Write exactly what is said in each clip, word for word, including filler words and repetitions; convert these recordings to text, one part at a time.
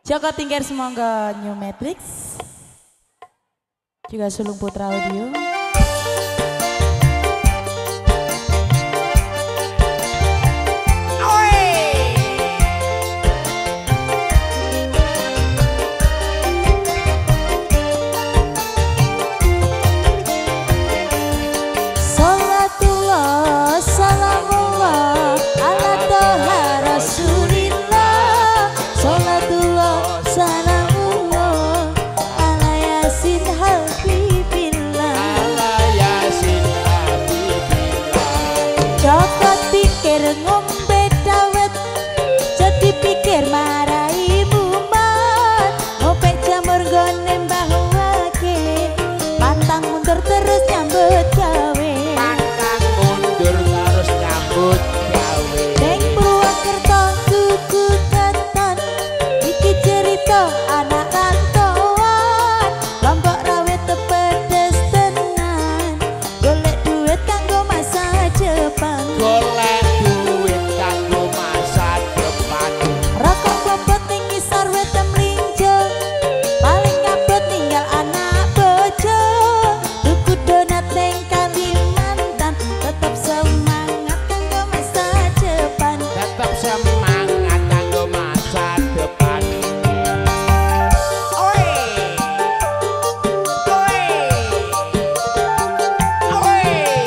Joko Tingkir semangga New Matrix, juga Sulung Putra Audio. Joko Tingkir ngombe dawet, jadi pikir marai mumat. Ngopek jamur gone mbah wake, pantang mundur terus nyambut gawe. Pantang mundur terus nyambut gawe. Neng Purwokerto tuku keton, iki cerita anak rantauan. Lombok rawit tepedes tenan, golek duit kanggo masa depan. Golek duit kanggo masa depan. Rokok klopot ning ngisor wit temlinjo, paling ngabot ninggal anak bojo. Tuku donat ning Kalimantan, tetep semangat kanggo masa depan. Tetap semangat kanggo masa depan. Oi. Oi. Oi.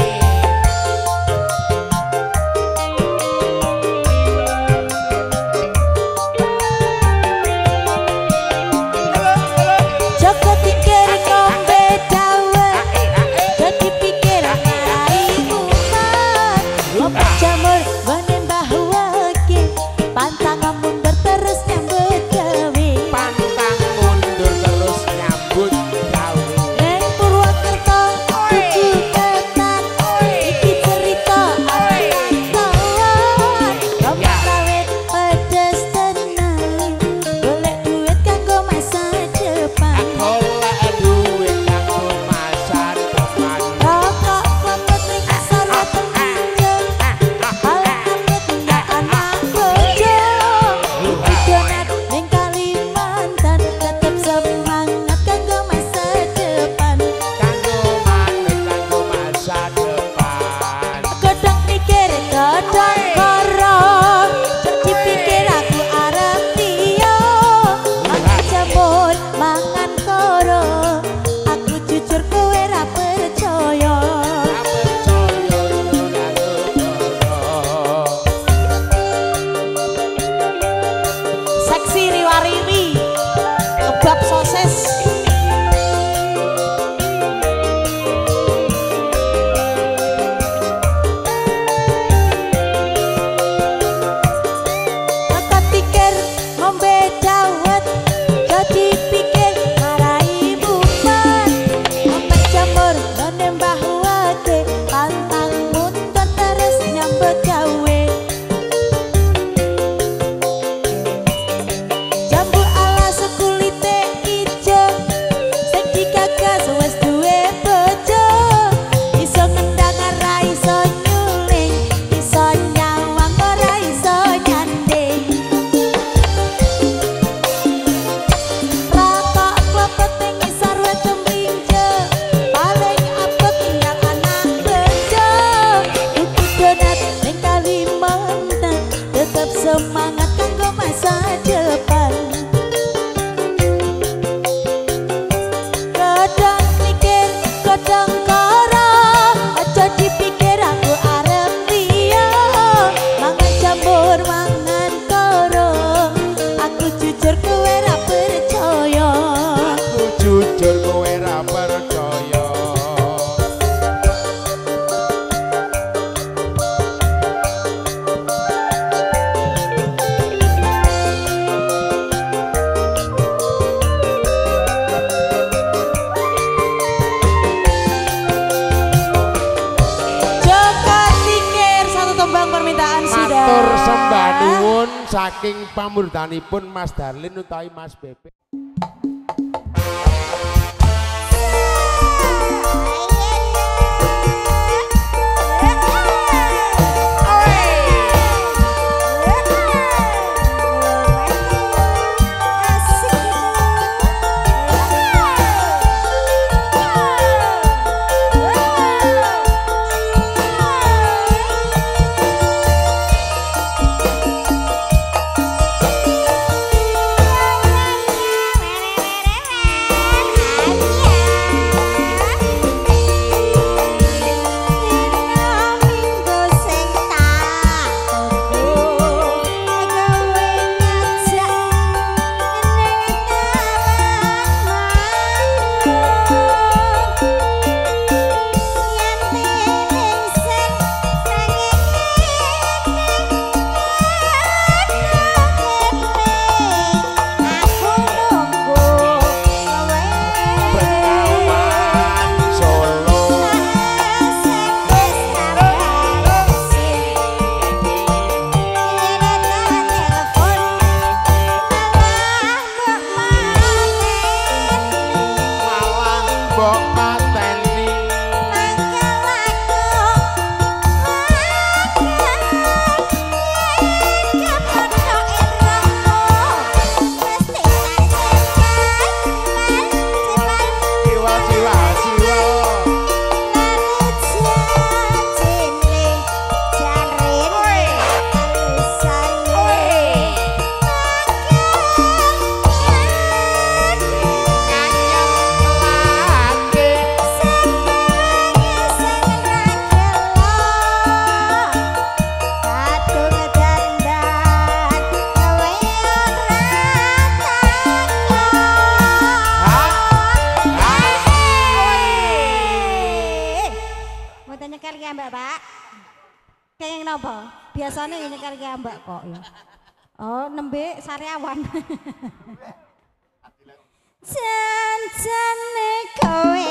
Joko Tingkir ngombe dawet, jadi pikir marai umat. Ngopek jamur gone mbah wake, pantang mundur terus nyambut gawe. Pantang mundur terus nyambut gawe. Neng Purwokerto tuku ketan, iki cerita anak rantauan. Lombok rawit pedes tenan, golek duit kanggo masa depan. Golek duit kanggo masa depan. Rokok klopot ning ngisor wit temlinjo, paling ngabot ninggal anak bojo. Tuku donat ning Kalimantan, tetep semangat kanggo masa depan. Kanggo manut kanggo masa depan. Kodang mikir kodang koro, jadi pikir aku arep liya. Mangan jamur mangan koro, aku jujur kowe ra percaya. Ra percaya kanggo koro. Seksi riwariri kebab sosis. Joko Tingkir ngombe dawet, jadi pikir marai mumat. Ngopek jamur gone mbah wake, pantang mundur terus nyambut gawe. Jambu alas kulite ijo, sing digagas wis duwe bojo. Iso ngendang ora iso nyuling, iso nyawang ora iso nyanding. Rokok klopot ning ngisor wit temlinjo, paling abot ninggal anak bojo. Tuku donat ning Kalimantan, tetep semangat kanggo masa depan. Kodang mikir kodang koro, aja dipikir aku arep liya. Mangan jamur mangan koro, aku jujur kowe ra percaya. Aku jujur kowe ra percaya. Joko Tingkir, satu tembang permintaan sudah. Matur sembah nuwun saking pamurdanipun Mas Darlin utawi Mas Bebe. ki Mbak, Pak. Kenging napa? Biasane nyekar ki Mbak kok ya. Oh, nembe Sariawan. Jan-jane kowe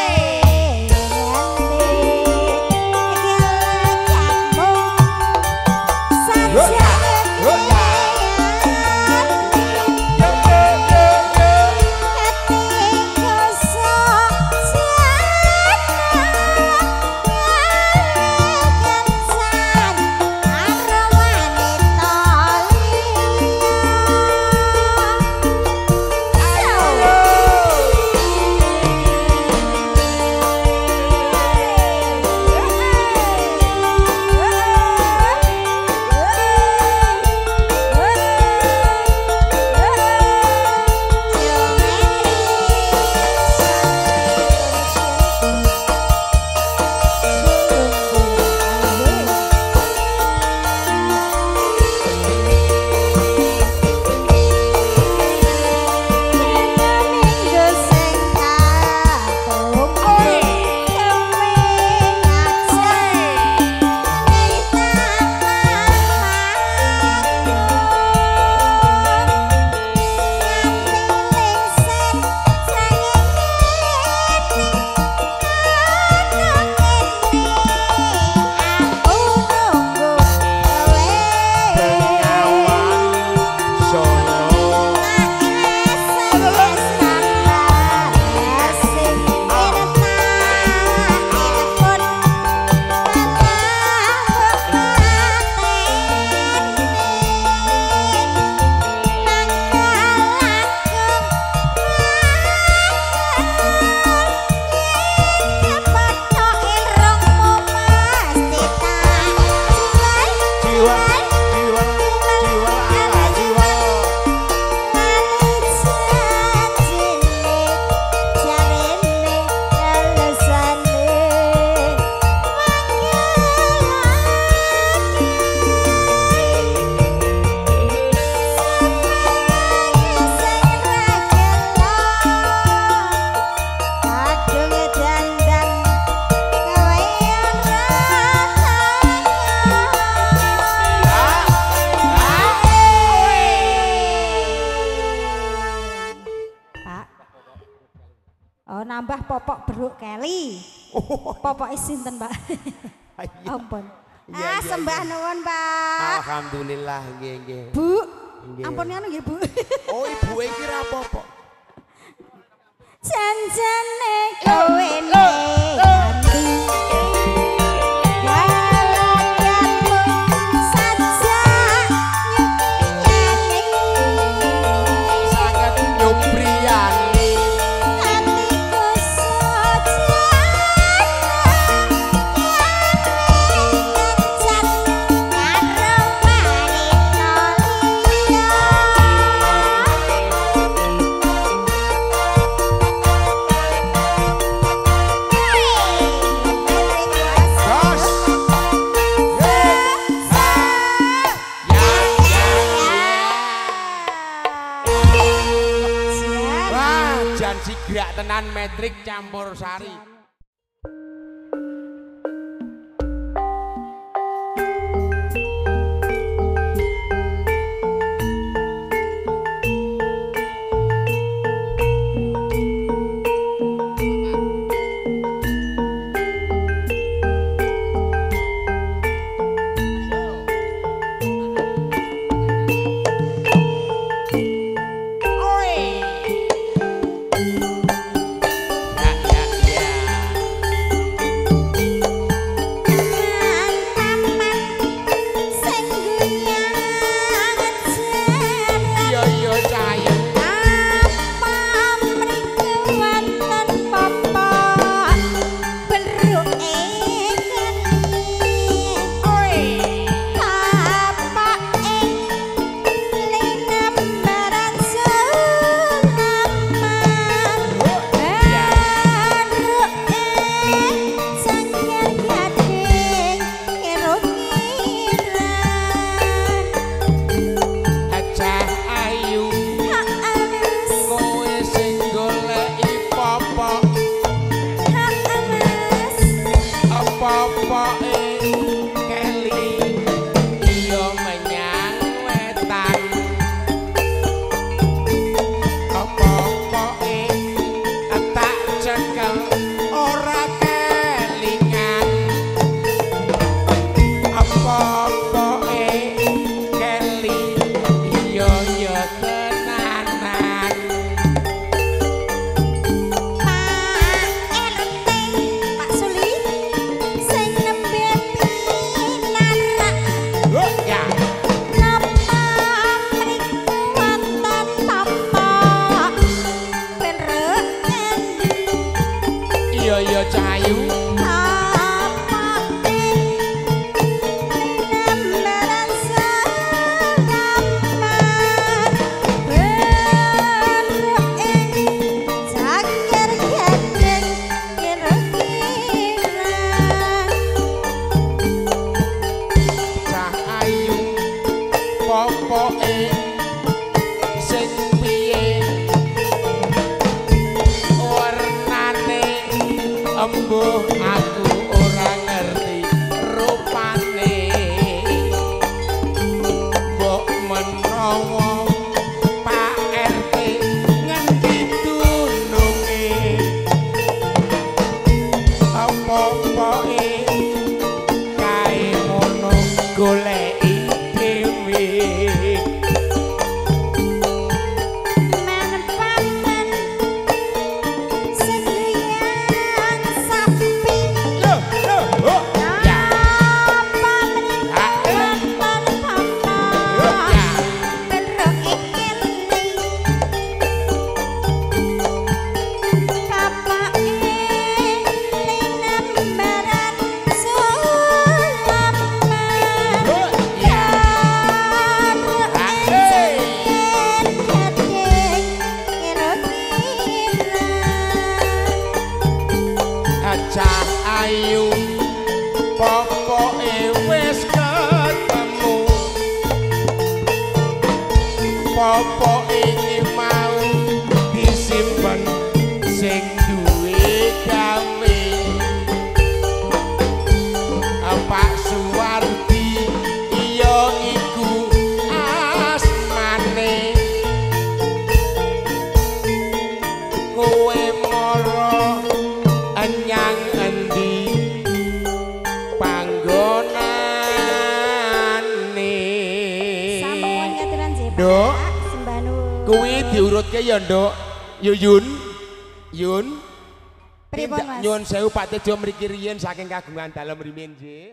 nambah popok beruk Kelly. Popok sinten, Pak? Ampun. Ah, sembah nuwun, Pak. Alhamdulillah nggih nggih. Bu. Ampun ngono nggih, Bu. Oh, ibuke iki ra apa-apa. Janjane kowe nganti sigrak tenan metrik campur sari. Ya, ya, ya. ayu pokoke wis ketemu popoke iki mau disimpen sing duwe gawe Pak Suwardi iya iku asmane kowe mara enyang endi panggonane sampun ngaturan sih Nduk sembah nuwun kuwi diurutke ya Nduk Yuyun Yun pripun Mas nyuwun sewu Pak Tejo mriki riyin saking kagungan dalem rimin nggih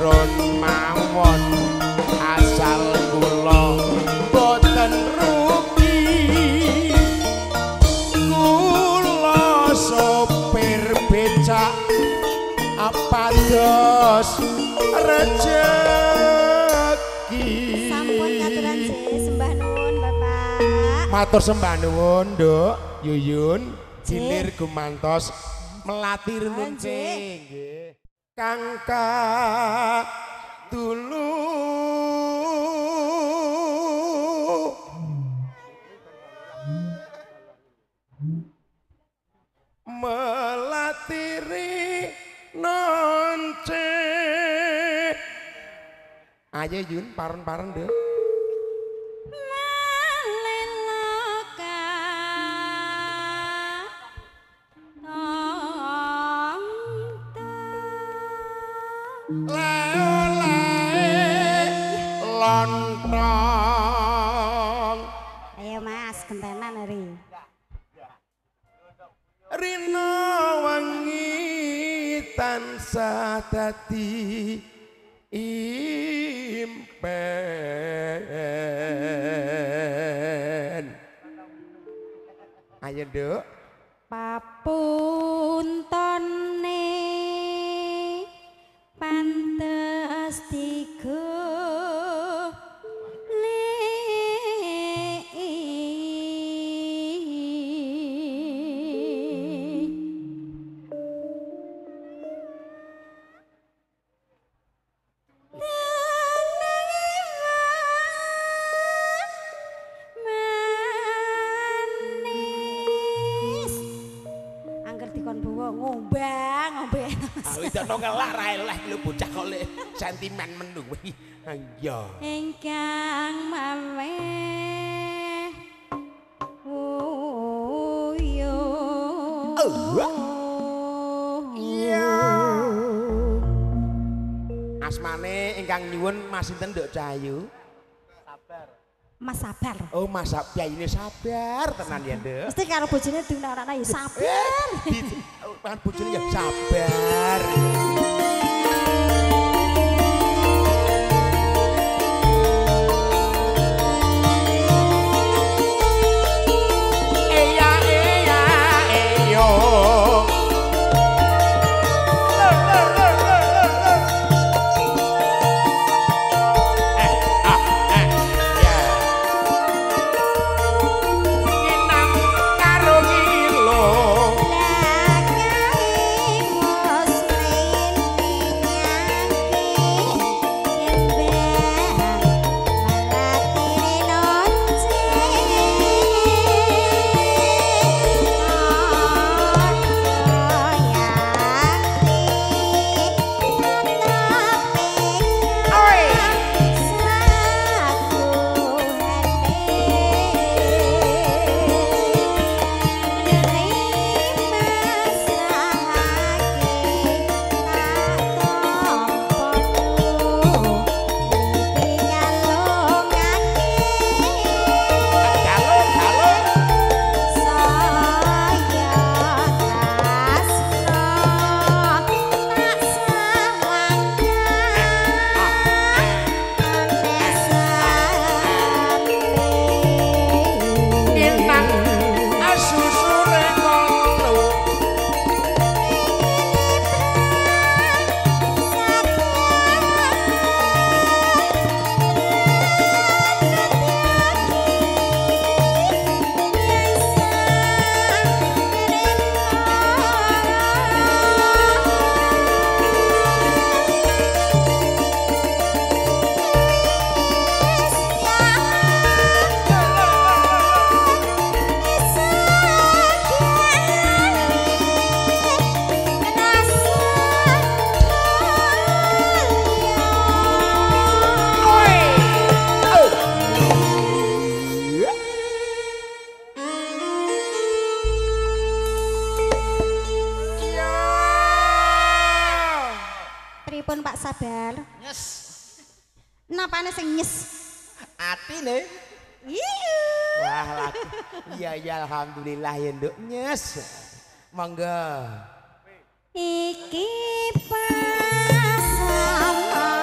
purun mawon asal kula boten rugi kula sopir becak apa dos rezeki sampun katuran sembah nuwun Bapak matur sembah nuwun Nduk Yuyun Jilir gumantos melati runcing nggih kangka dulu melatiri nonce ayo Yun paren-paren deh lontong ayo Mas gentenan hari rino wangi tansah dadi impen ayo Nduk papuntone pantes tiga Widono ngelak ra eleh lho bocah kok lek sentimen menu iki. Ya. Ingkang mameh. Oh yo. Iya. Asmane ingkang nyuwun Mas sinten Nduk Cahayu? Sabar. Mas Sabar. Oh, Mas Sabar ini sabar tenan ya, Nduk. Mesti karo bojone diunarana ya sabar. Kan bojone ya sabar. Pak Sabar. Nyes. Napane sing nyes? Atine. Iya. Wah, laku. Iya ya alhamdulillah ya Nduk nyes. Monggo. Iki pas sama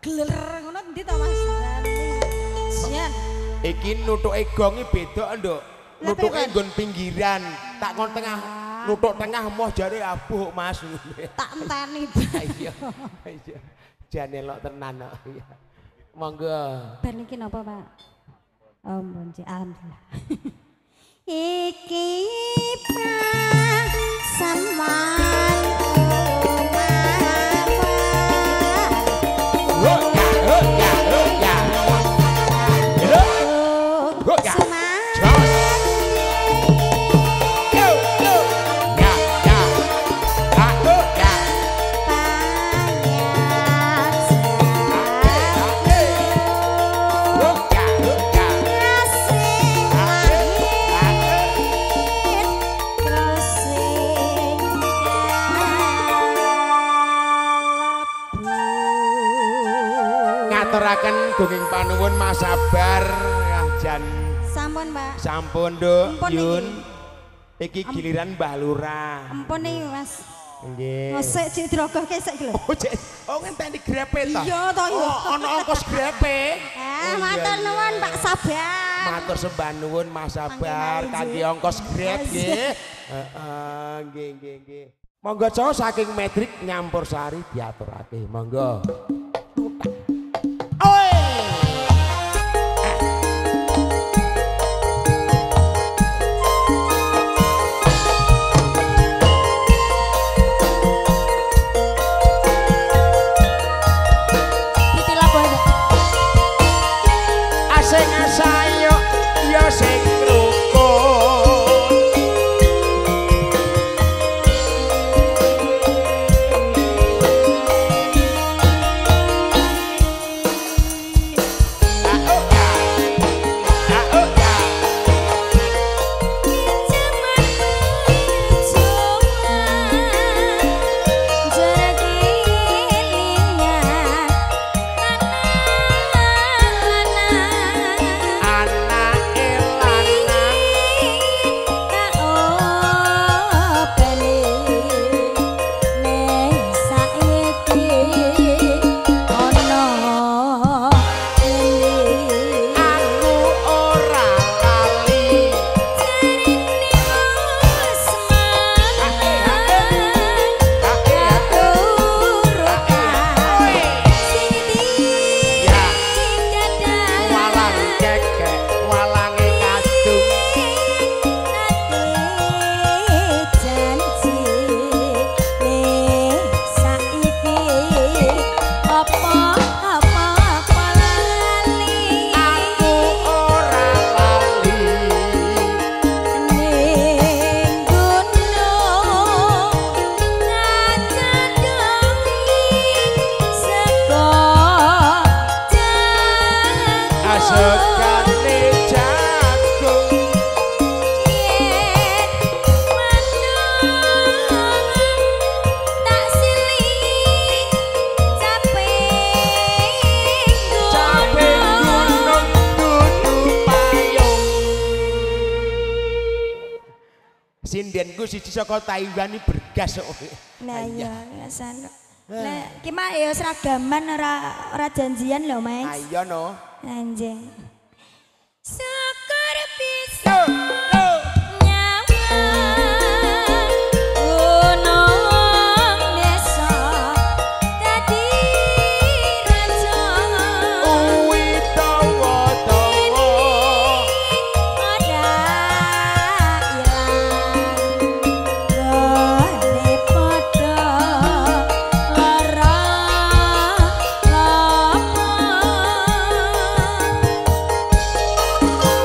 gler ngono ndi to Mas? Sian. Iki nutuke gonge beda, Nduk. Nutuke nggon pinggiran, tak kon tengah. Nutuk tengah moh jare abuh Mas. Tak enteni. Iya. Iya. Jane lok tenan kok. Iya. Monggo. Bar niki napa, Pak? Oh, mbon alhamdulillah. Iki Pak sampeyan ngaturaken dongeng panuwun Mas Sabar ya jan sampun Mbak sampun Nduk Ampun Yun iki. Iki giliran Mbah Lurah ampun nih Mas nggih ngosek cek dirogohke sik lho oh cek oh ngenteni grepe ta iya to iya oh ana ongkos grepe eh matur nuwun Pak Sabar matur sembah nuwun Mas Sabar kangge ongkos grep nggih heeh nggih nggih nggih monggo cowok saking metrik nyampur sari diaturake monggo Sindenku siji saka Taiwan iki bergas kok. Nah iya, rasane. Lah ki mah ya seragaman ora ora janjian lho, Mas. Ayo no. Anjing. Syukur bisa. Oh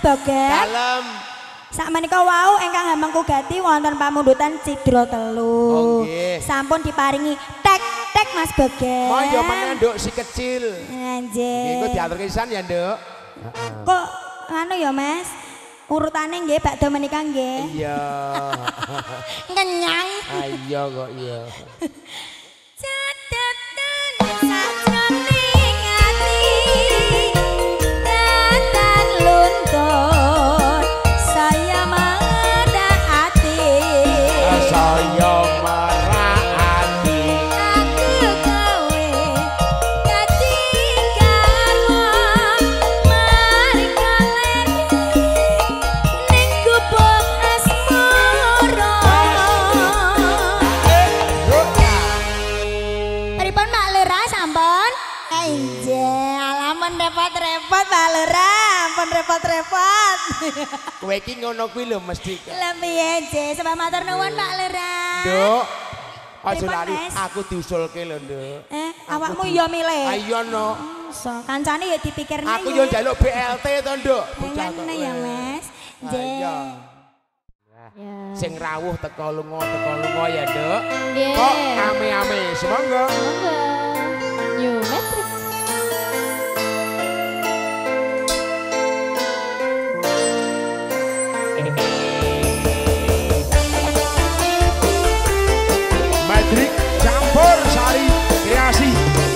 Boget. Dalem. Sak menika wau ingkang hamengku gati wonten pamundutan Cidro telu. Oh nggih. Sampun diparingi tek tek Mas Boget. Oh ya meneh Nduk si kecil. Anjir. Nggih iku diaturke pisan ya Nduk. Kok anu ya Mas? Urutane nggih bakda menika nggih. Iya. Kenyang. Ayo kok iya. Catatan sajroning ati datan luntur saya merhaati Saya merhaati aku gawe dadi garwa mari kaleri ning gubuk asmara. Pripun Mak Lurah sampun? Enje, alamun repot-repot Pak Lurah, ampun repot-repot. Kowe iki ngono kuwi lho mesti. Lha piye, Je? Sebab matur nuwun Pak Lurah. Nduk. Aja Pripun, lali Mas? aku diusulke lho Nduk. Eh, awakmu ya milih. Ayo no. So, kancane ya dipikirne Aku yo njaluk B L T to Nduk. Bocah kok ngene ya, kowe. Mas. Je. Ayo. Ya. Sing rawuh teko lunga teko lunga ya Nduk. Nggih. Kok ame-ame semonggo. Monggo. New Matrix. Madrik campur sari kreasi.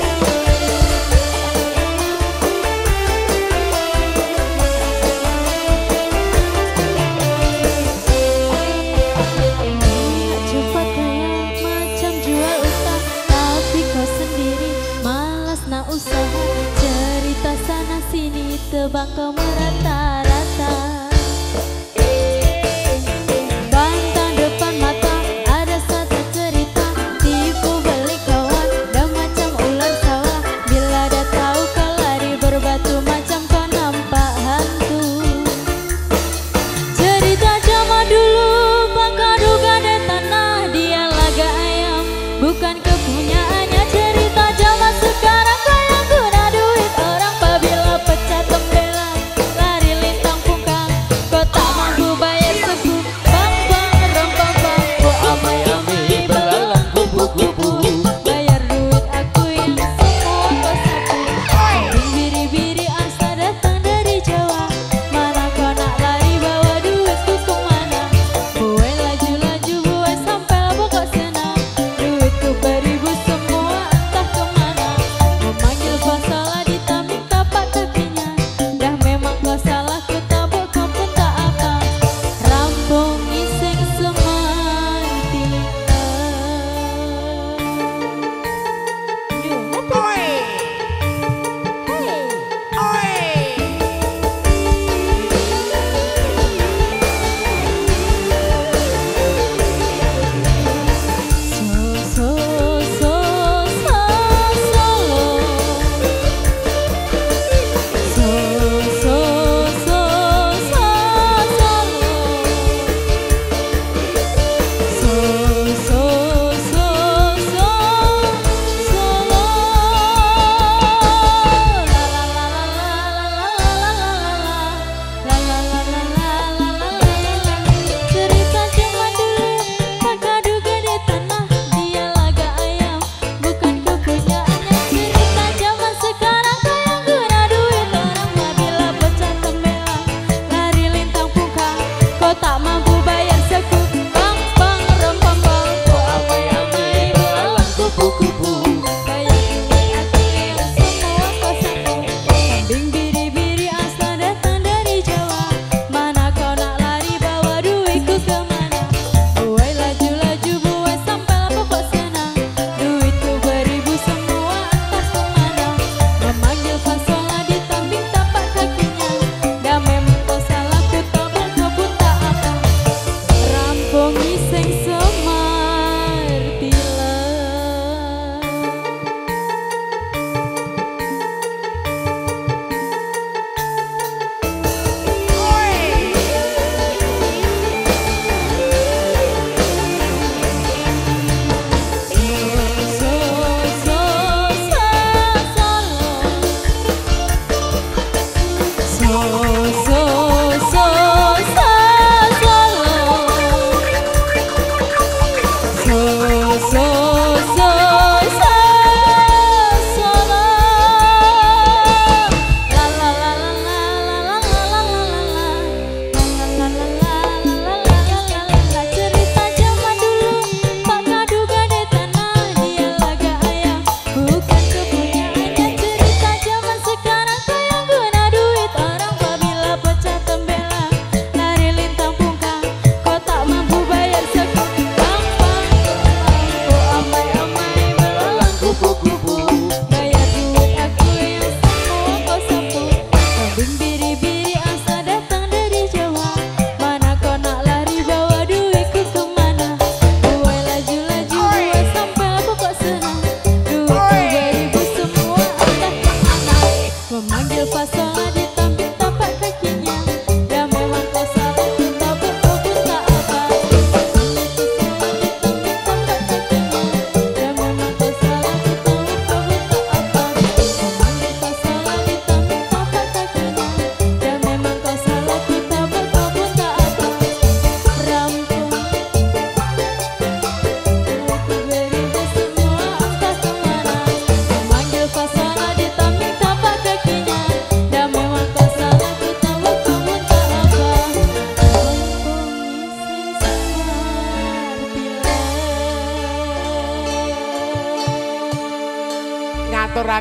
Coba kayak macam jual utang, tapi kau sendiri malas nak usaha. Cerita sana sini tebang kau merata-rata. Bantang depan mata ada satu cerita, tipu beli kawan dan macam ular sawah. Bila dah tahu kau lari berbatu macam kau nampak hantu. Cerita zaman dulu bangka duga dan tanah, dia laga ayam bukan kepunyaannya. Cerita zaman sekarang kayak guna duit orang, apabila pecah tembelang lari lintang pungkang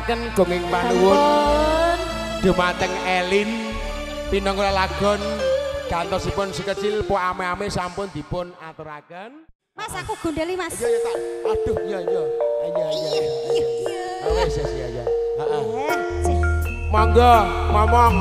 ngaturaken gunging panuwun dumateng Elin pinanggala lagon gantosipun si kecil po ame-ame sampun dipun aturaken. Mas aku gondeli Mas. Iya iya tak. Aduh iya iya. Iya iya iya. Oh wis wis iya iya. Heeh. Monggo ngomong.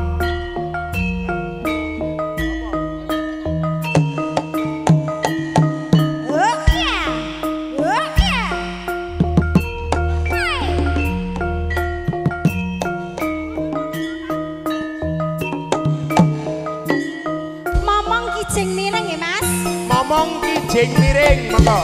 ngomong kijing miring monggo.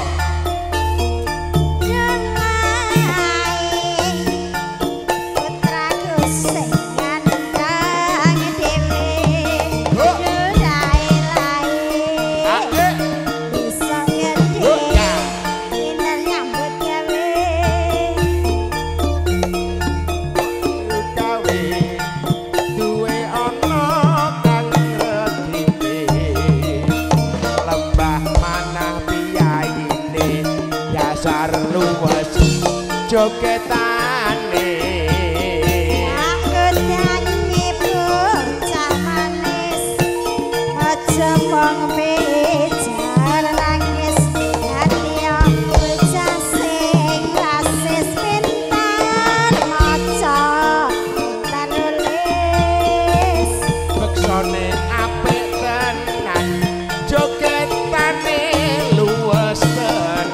Jogetane aku nyanyi bocah manis aja mong bejar nangis hati yang bocah sing rasis pintar maca dan nulis beksone apik tenan jogetane luwes tenan.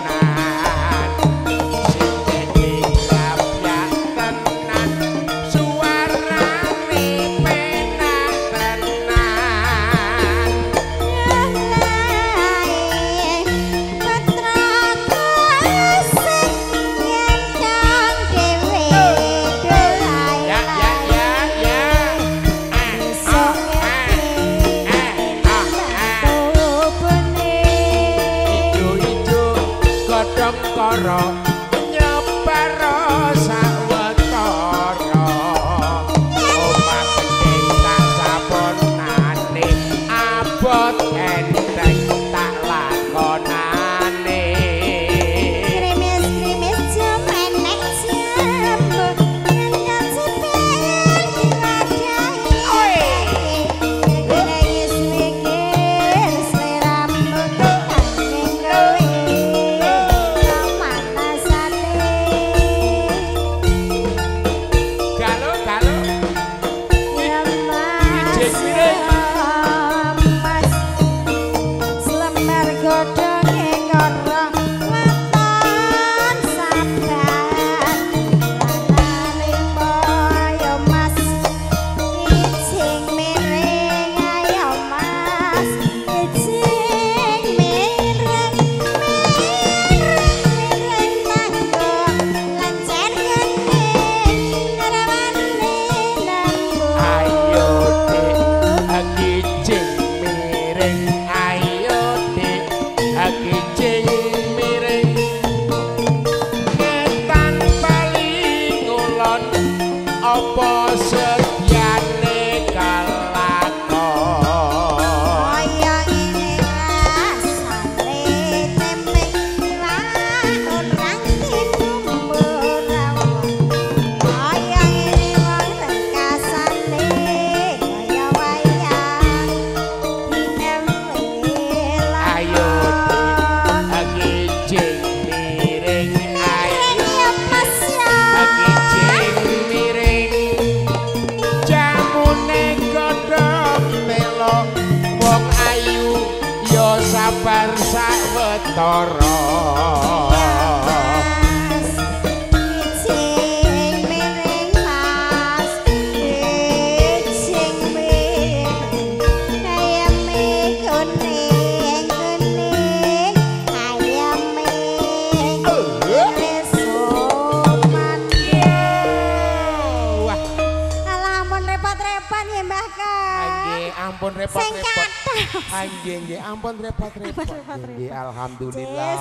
Alhamdulillah.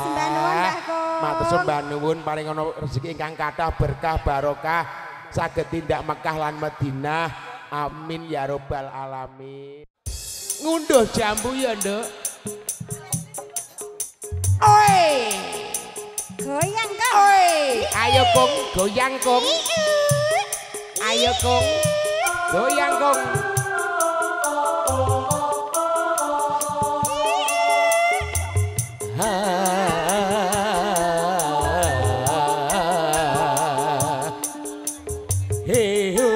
Matur sembah nuwun paring ana rezeki ingkang kathah berkah barokah saged tindak Mekah lan Madinah. Amin ya robbal alamin. Ngunduh jambu ya, Nduk. Oi. Goyang kong. Oi, ayo kong, goyang kong. Ayo kong, goyang kong. Hey ho,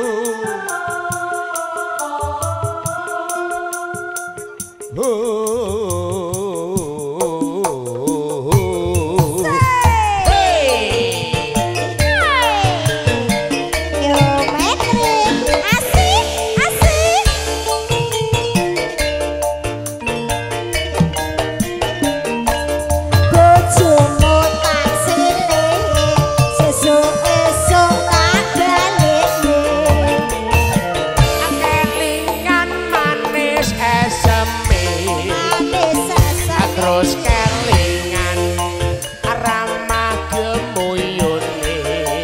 terus kelingan ramah gemuyune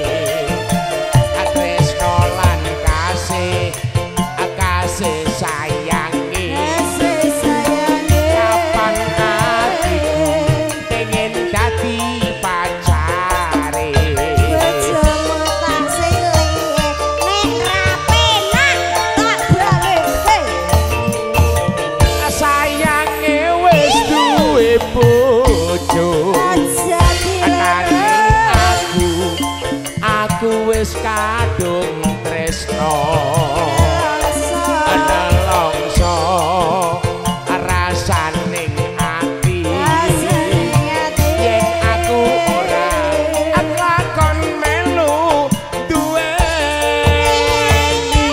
tresno lan kasih kasih sayangi kapan hatiku pengen dadi pacare bojomu tak silih nek ra penak tak balik sayange wis duwe bojo aku aku wis kadung tresno ana longso rasaning ati yen aku ora lakon melu duweni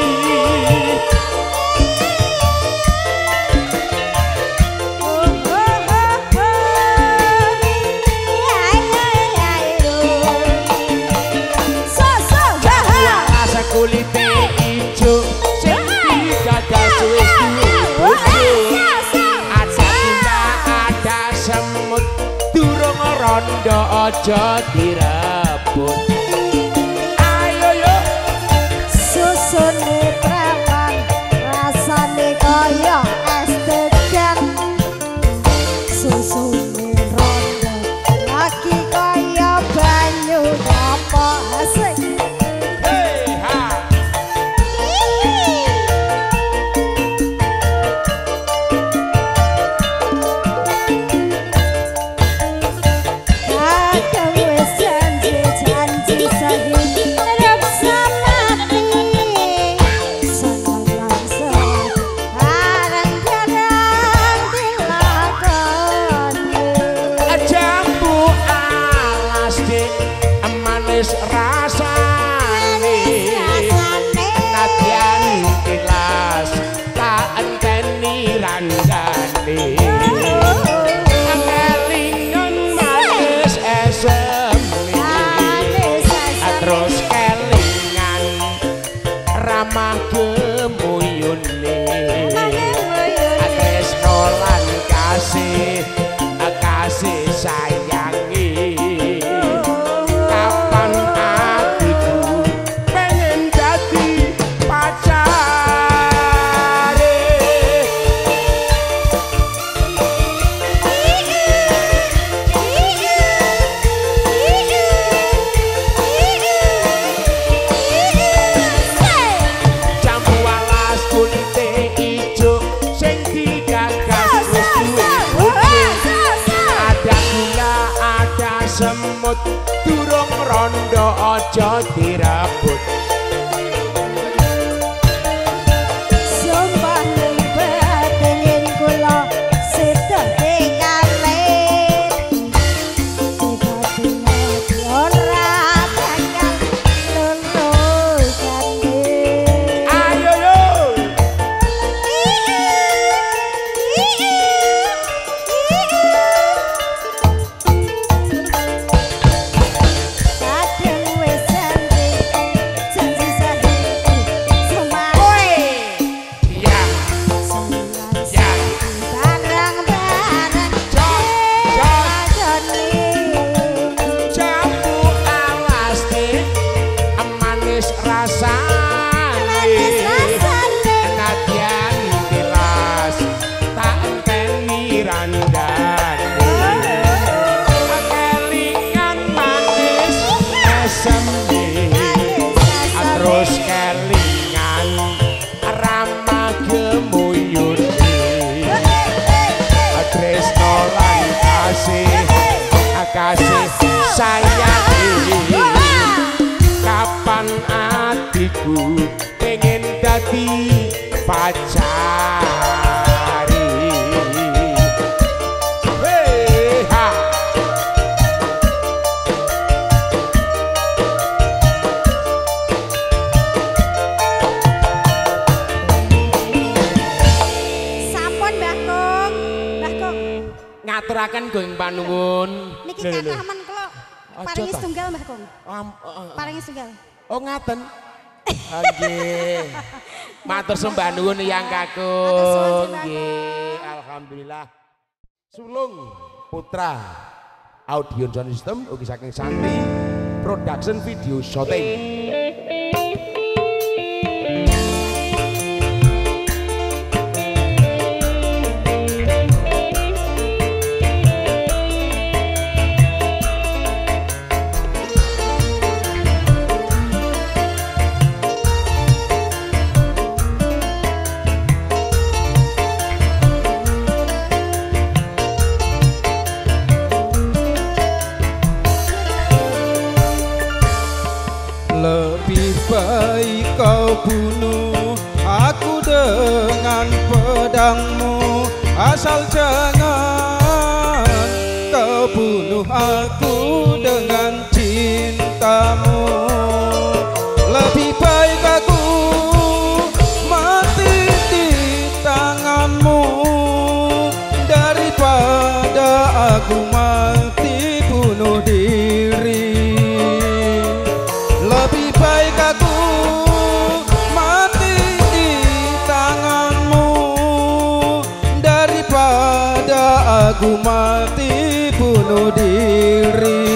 kulite ijo sing digagas wis duwe ada semut durung rondo aja direbut ayo yo susune preman rasane kaya es degan susune rondo lagi kaya banyu apa asik manis rasane nadyan ikhlas tak enteni ranggane kelingan manis esem terus kelingan ramah gemuyune tresno lan kasih kasih sayangi semut durung rondo aja direbut sumpah ning batin kula sedo kalih dikabine ora bakal lulus ayo yo hatiku pengen dadi pacari. Hei ha. Sampun Mbah Kong, Mbah Kong. Ngaturaken going panuwun. Niki kakaman kula paringi setunggal Mbah Kong. Um, uh, Paringi setunggal. Oh ngaten. Nggih. Matur sembah nuwun Yang Kakung. Nggih, alhamdulillah. Sulung Putra Audio Sound System ugi saking Santi Production Video Shooting. Lebih baik kau bunuh aku dengan pedangmu, asal jangan kau bunuh aku dengan cintamu. Lebih baik aku mati di tanganmu daripada aku mati bunuh diri. Lebih baik aku mati di tanganmu daripada aku mati bunuh diri.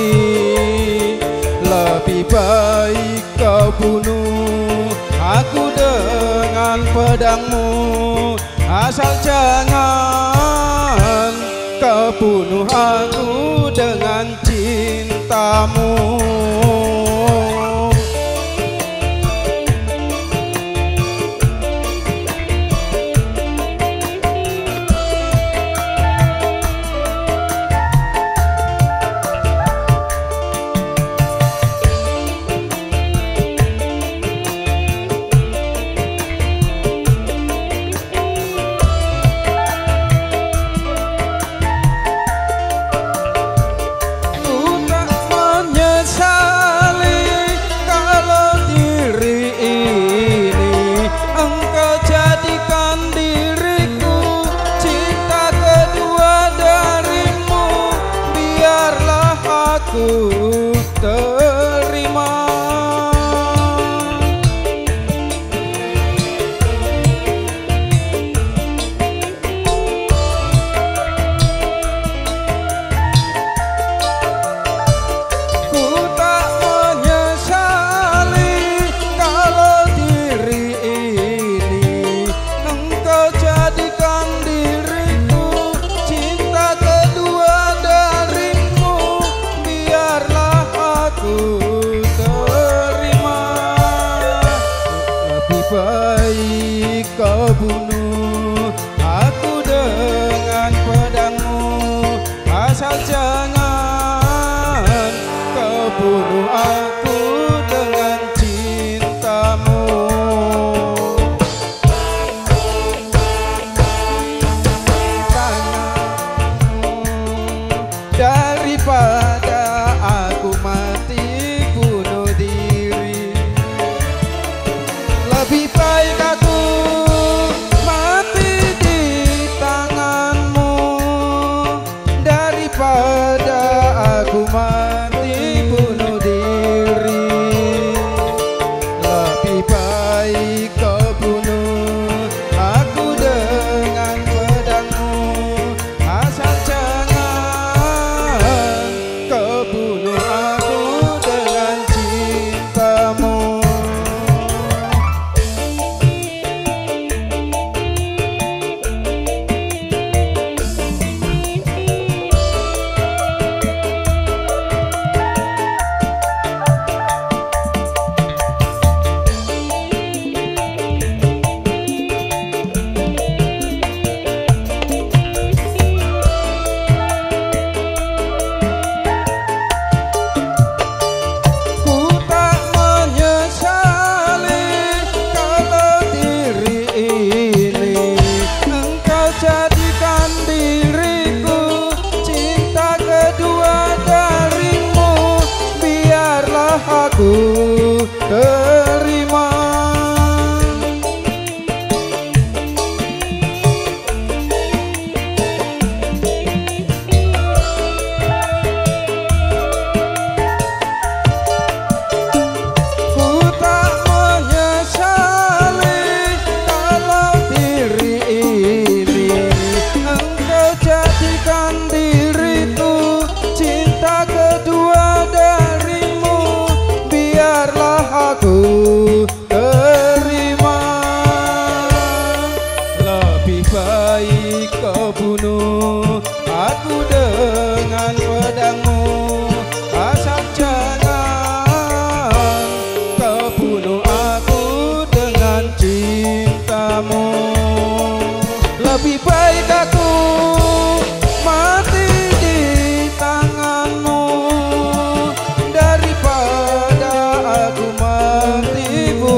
Lebih baik kau bunuh aku dengan pedangmu, asal jangan kau bunuh aku dengan cintamu.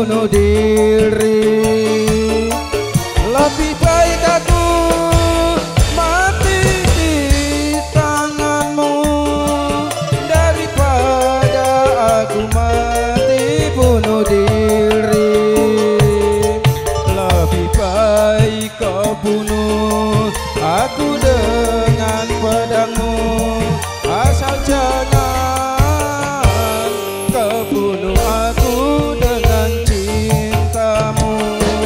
bunuh diri. Lebih baik aku mati di tanganmu daripada aku mati bunuh diri. Lebih baik kau bunuh aku dengan pedangmu, asal jangan kau bunuh aku dengan cintamu.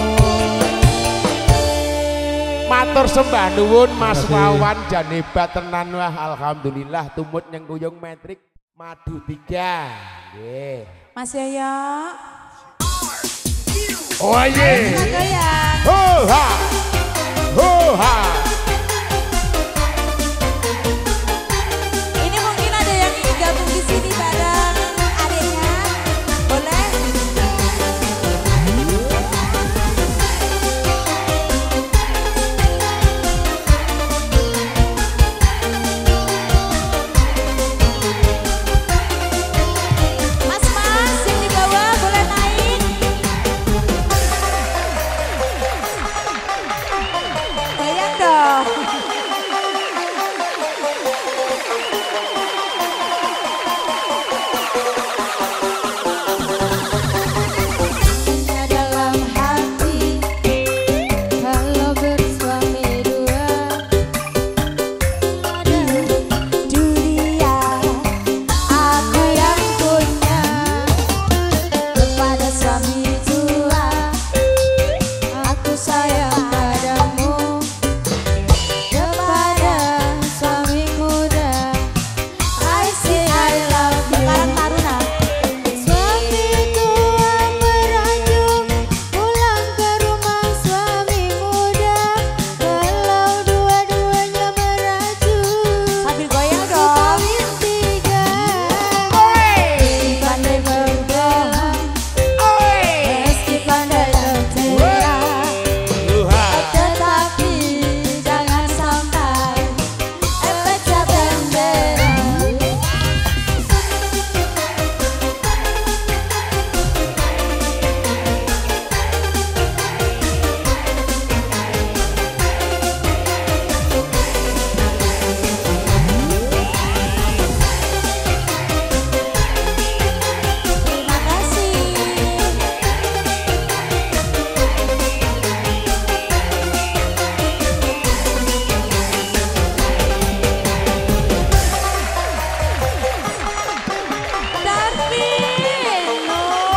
Matur sembah nuwun Mas Wawan jan hebat tenan wah, alhamdulillah tumut yang kuyung metrik madu tiga. Nggih. Mas Yoyo. Oh iya. Goyang. Ho ha. Ho ha. Ini mungkin ada yang ingin gabung di sini bareng adiknya. Boleh? Mas-mas yang di bawah boleh naik. Goyang dong. Dalam hati kalau bersuami dua ada Dunia aku yang punya kepada suami tua aku sayang padamu, kepada suami muda I say I love you. Karang Taruna. Suami tua merajuk pulang ke rumah suami muda, kalau dua-duanya merajuk Sambil goyang dong. kawin tiga. Pandai berbohong meski pandai tercela, tetapi jangan sampai pecah bendera. Terima kasih. Darwin,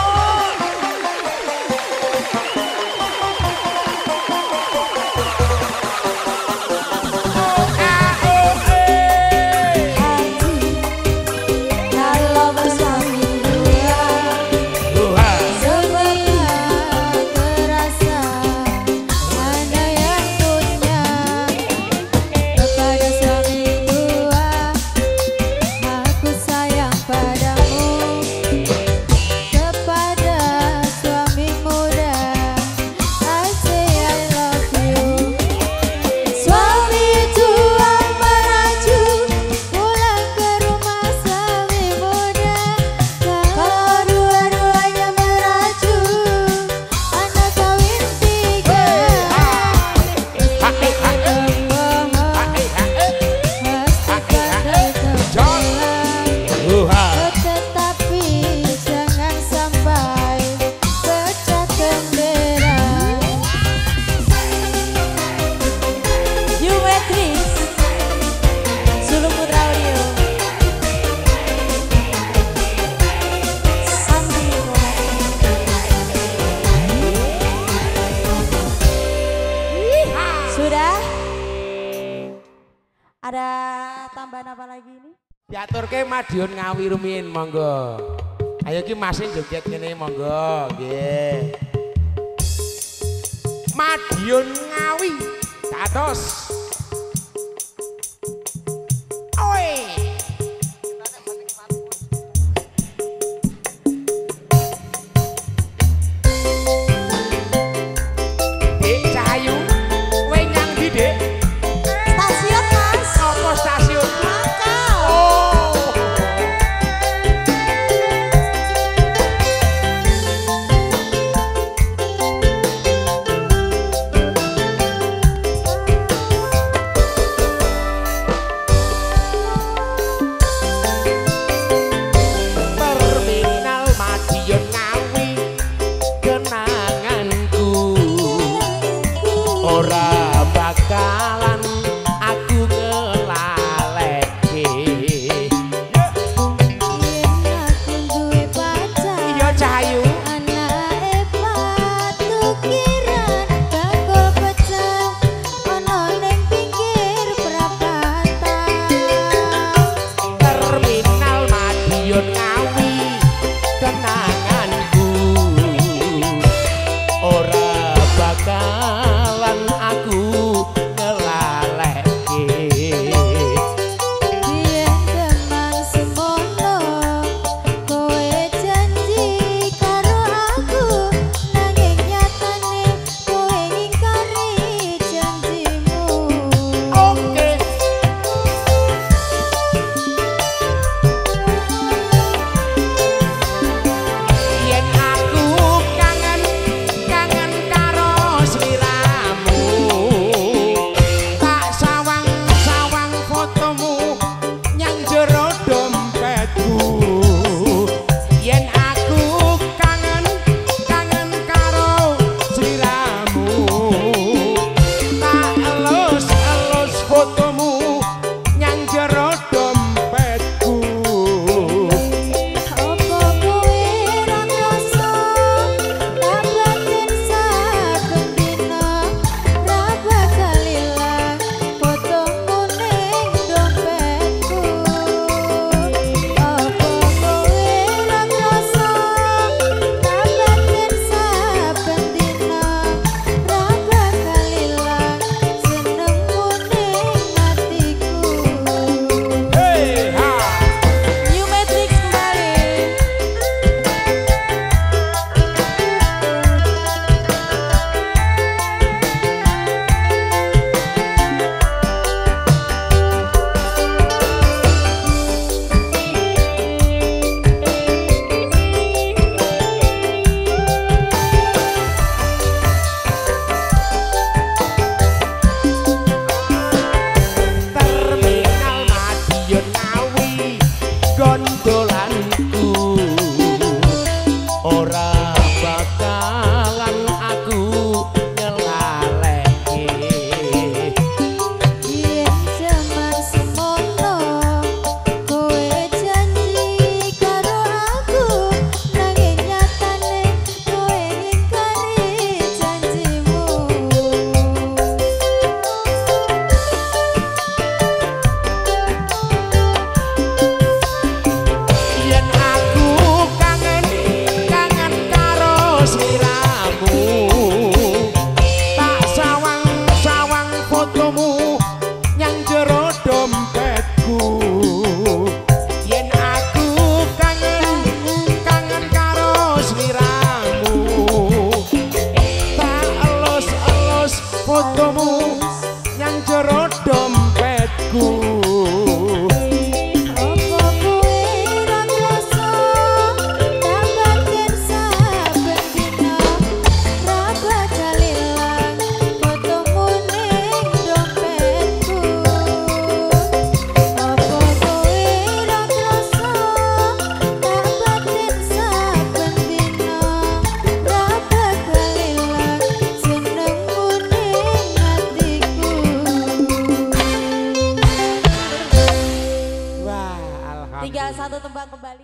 Kalau bersuami dua semuanya terasa mana yang punya, kepada suami tua aku sayang padamu, kepada suami muda I say I love you. Suami tua merajuk pulang ke rumah suami muda, kalau dua-duanya merajuk anak kawin tiga. Meski berbohong meski pandai tercela, tetapi jangan sampai pecah bendera. You Matrix. Sulung Putra Audio. Sambil Sudah? Ada tambahan apa lagi ini? Diaturke Madiun Ngawi rumiyin monggo. Ayo ki masing joget ngene monggo nggih. Madiun Ngawi. Kados. Oi. Dek Cahayu, kowe nyang ndi, Dek? Stasiun Mas. Apa stasiun? Mangkal. Oh. sliramu tak sawang-sawang fotomu nyang jero dompetku yen aku kangen kangen karo sliramu tak elus-elus fotomu nyang jero dompetku. Tinggal satu tembang kembali.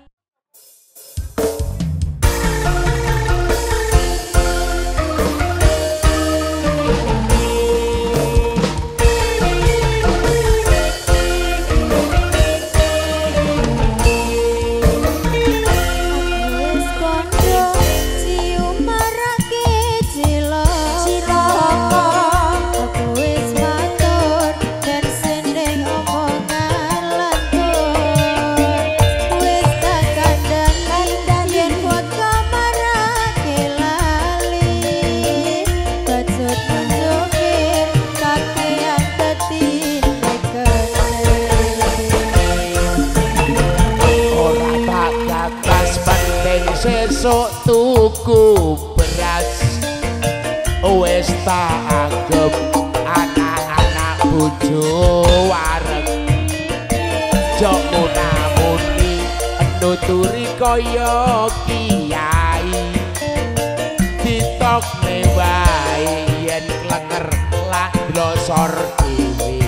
Sesuk tuku beras wis tak anggap anak-anak bojo wareg jok munamuni nuturi kaya kiai ditokne wae yen klenger lak glosor dhewe.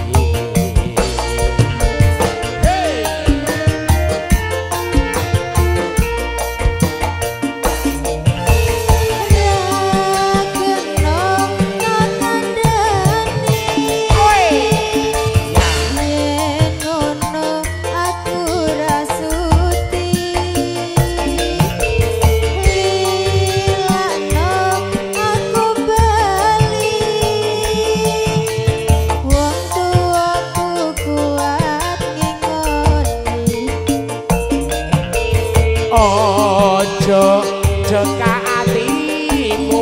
Ojo jeka atimu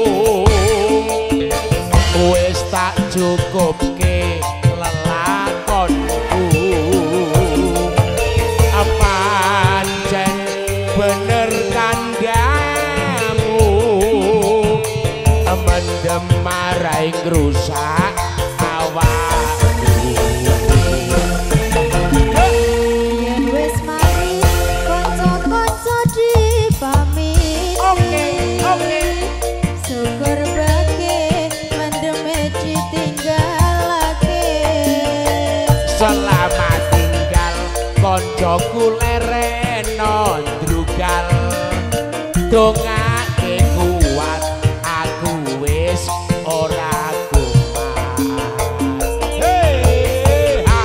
wis tak cukupke lelakonku pancen bener kandhamu mendem marai ngrusak awakku. Selamat tinggal koncoku lereno ndrugal dongake kuat aku wis ora kumat. Hey, ha.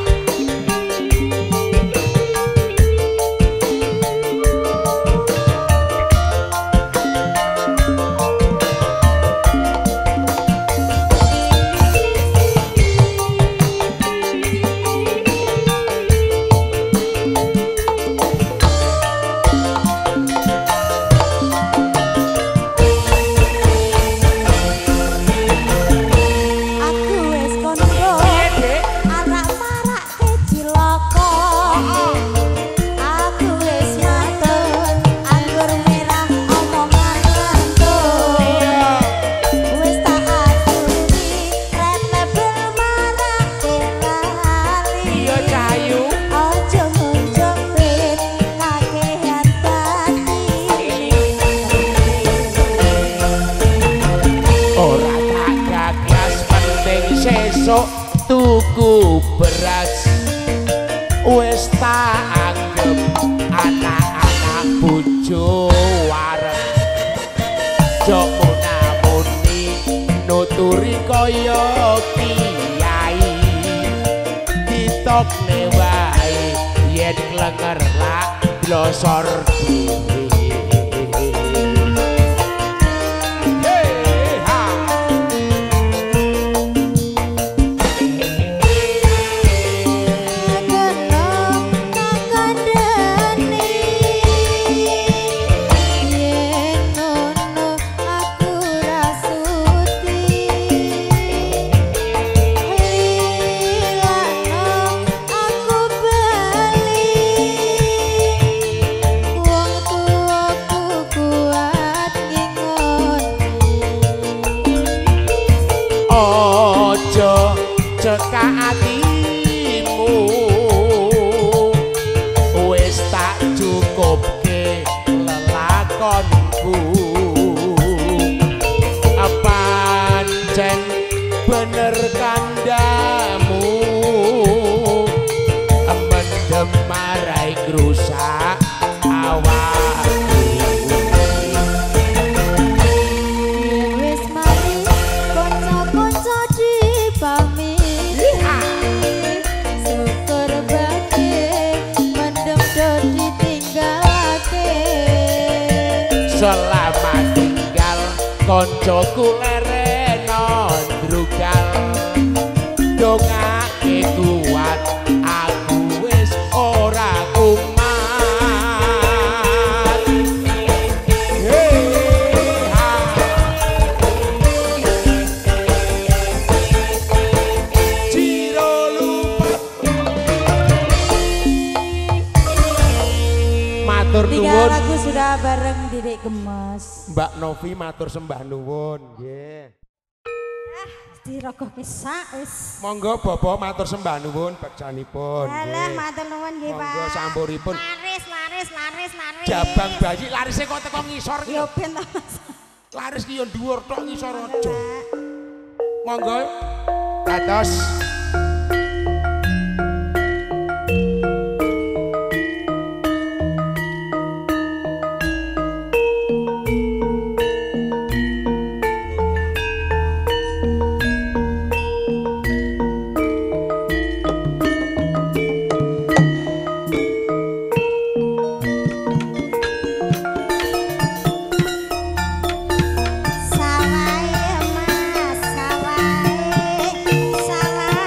Sesuk tuku beras wis tak anggap anak-anak bojo wareg jok munamuni nuturi kaya kiai ditokne wae yen klenger lak glosor dhewe. teka atimu wis tak cukupke lelakonku pancen bener kandamu mendem marai ngrusak awakku wis mari kanca-kanca dipamiti syukur bae mendem do ditinggalake selamat tinggal koncoku lereno ndrugal dongake kuat aku wis ora kumat hey, ha. Ciro lupa matur Tiga nuwun lagu sudah bareng Dedek Gemes. Mbak Novi matur sembah nuwun nggih. Dirogoh kesak wis. Monggo Bapak matur sembah nuwun beksanipun. Alah nggih. matur nuwun nggih, Pak. Monggo sampuripun. Laris, laris, laris, laris. Jabang bayi larise kok teko ngisor ki. Yo ben ta, Mas. Laris ki yo dhuwur tok ngisor aja. Monggo. Atos. Sawae Mas, sawae. Sawae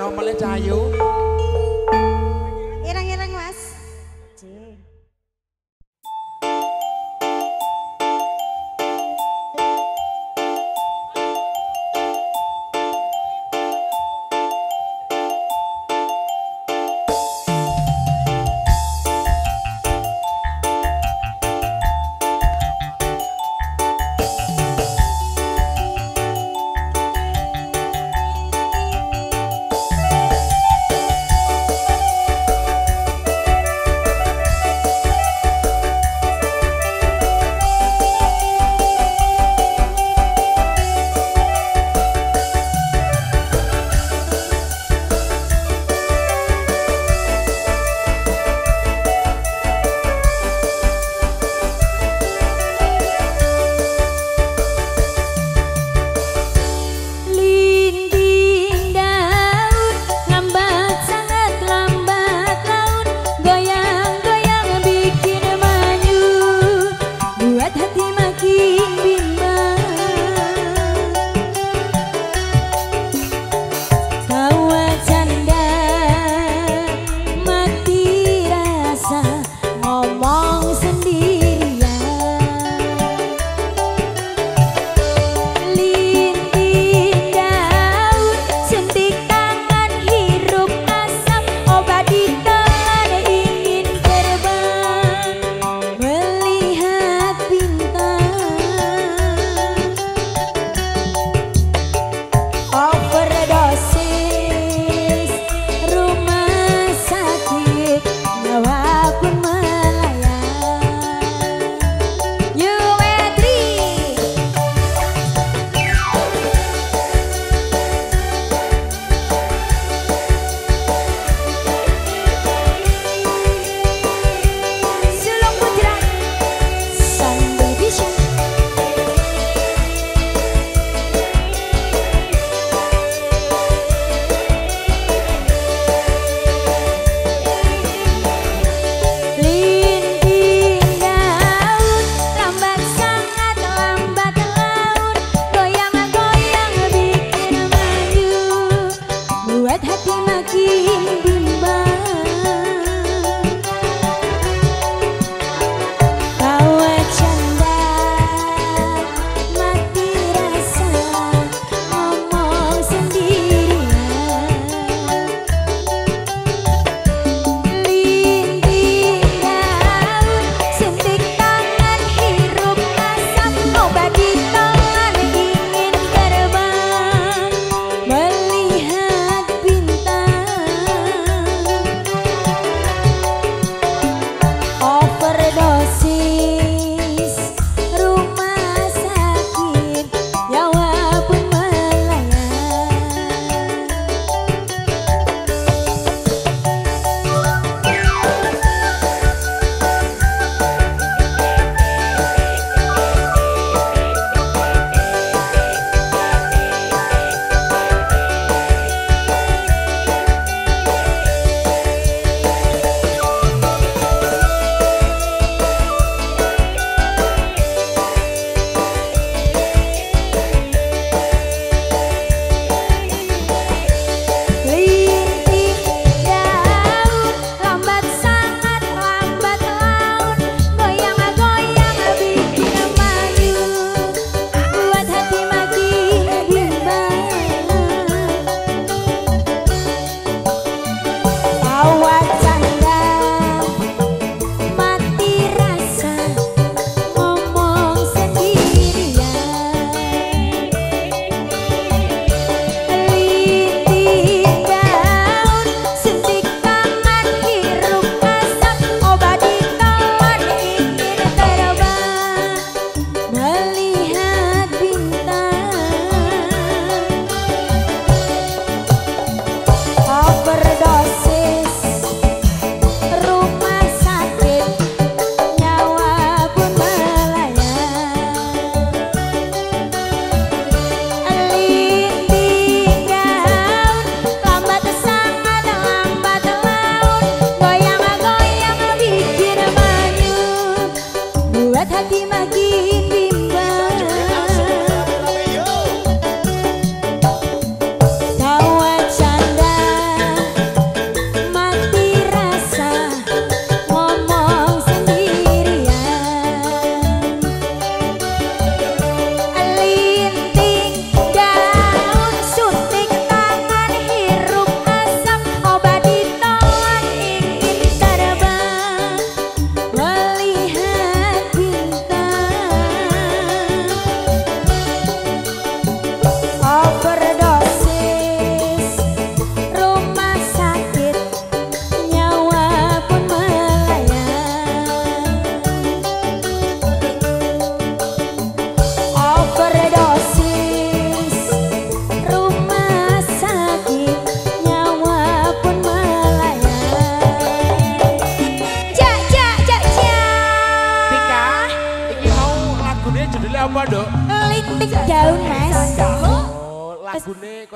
omele Cahayu. Ireng-ireng Mas.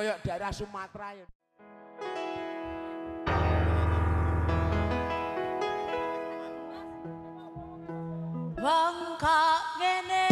koyo daerah Sumatera ya. Wong kok ngene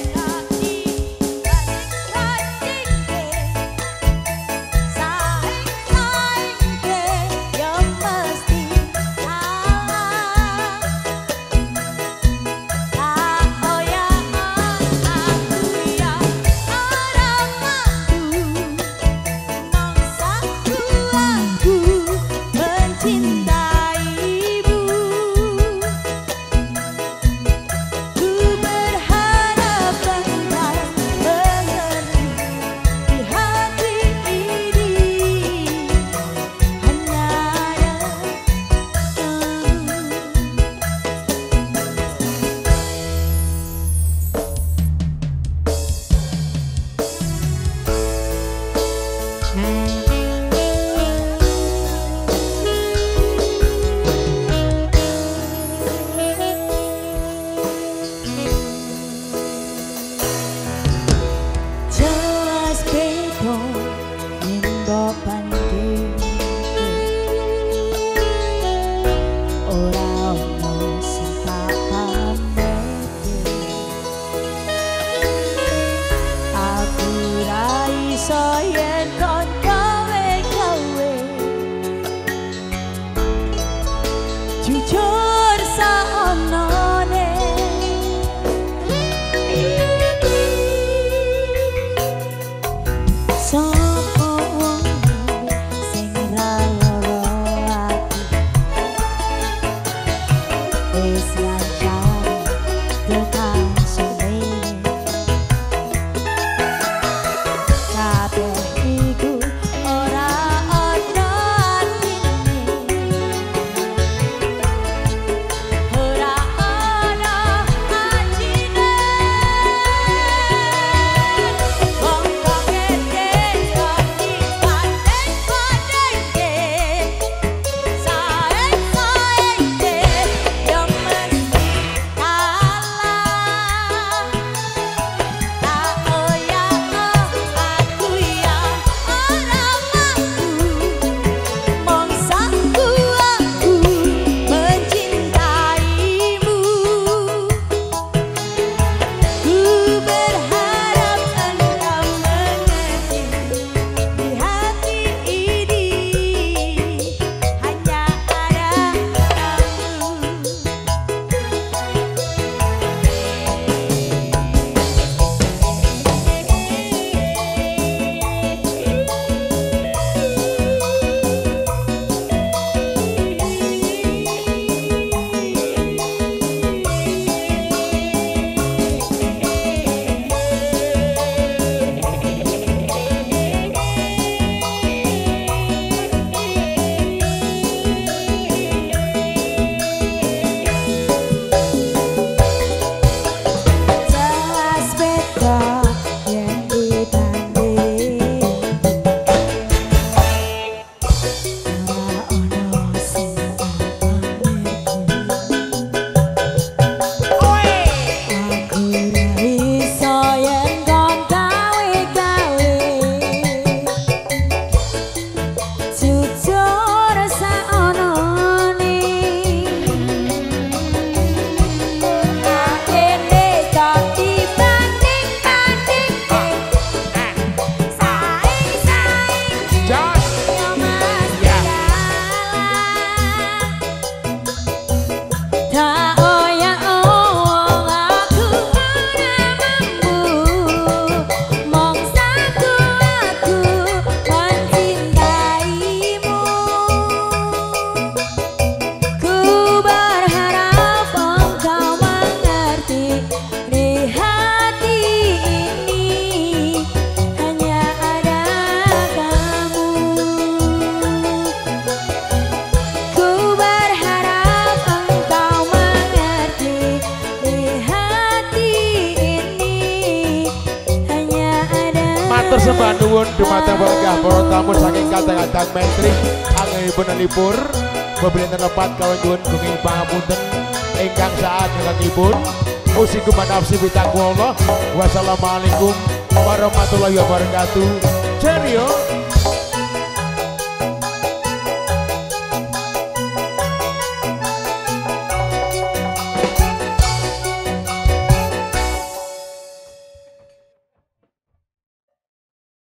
jujur saonone sapa wong sing ra lara ati wis lancar tekan sore kabeh iku ora ana Sembah nuwun dumateng berkah para tamu saking kadang-kadang mentri anggenipun lipur bebeli tenepat kawan nuwun gunging pangapunten ingkang saat ngakipun usikum manapsi bitakwallah wassalamualaikum warahmatullahi wabarakatuh. Cheerio.